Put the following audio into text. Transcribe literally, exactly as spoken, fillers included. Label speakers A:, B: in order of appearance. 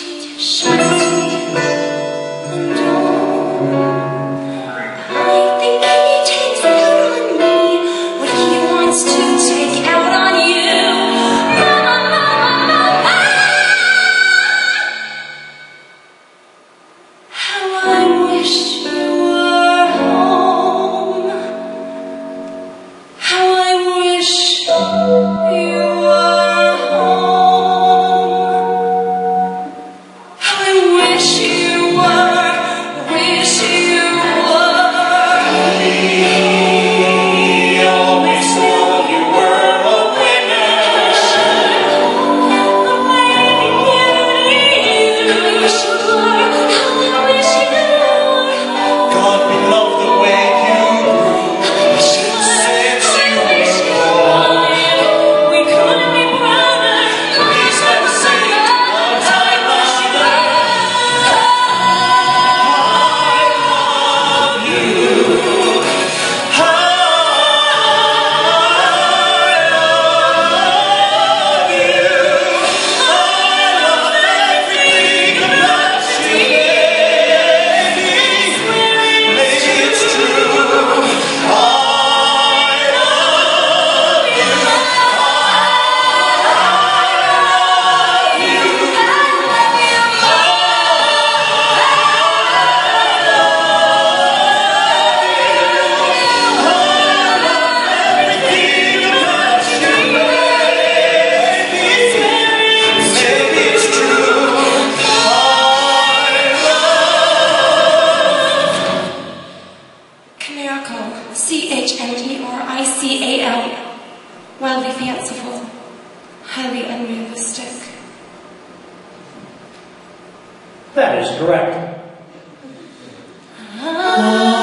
A: Schwartzy, and all. I think he takes out on me what he wants to take out on you. Mama, mama, mama. How I wish you were home. How I wish you were home. How I wish you were, wish you were.
B: We always knew you were a winner.
A: The way you wish you were. How I wish you were.
B: God, we love the way you grew since you were born.
A: We couldn't be prouder.
B: Please let us say it one time louder. I love you. I love you. I love everything about you, baby. Maybe it's true. I love you. Everything about you, baby. Maybe it's true. I
A: Chimerical, C H M E R I C A L, wildly fanciful, highly unrealistic.
C: That is correct.
A: Ah.